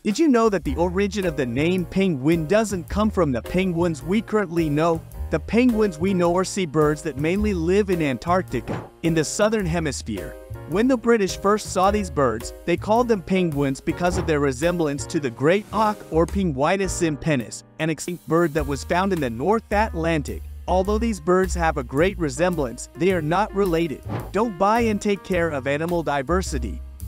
Did you know that the origin of the name penguin doesn't come from the penguins we currently know? The penguins we know are seabirds that mainly live in Antarctica, in the southern hemisphere. When the British first saw these birds, they called them penguins because of their resemblance to the great auk or Pinguinus impennis, an extinct bird that was found in the North Atlantic. Although these birds have a great resemblance, they are not related. Don't buy and take care of animal diversity.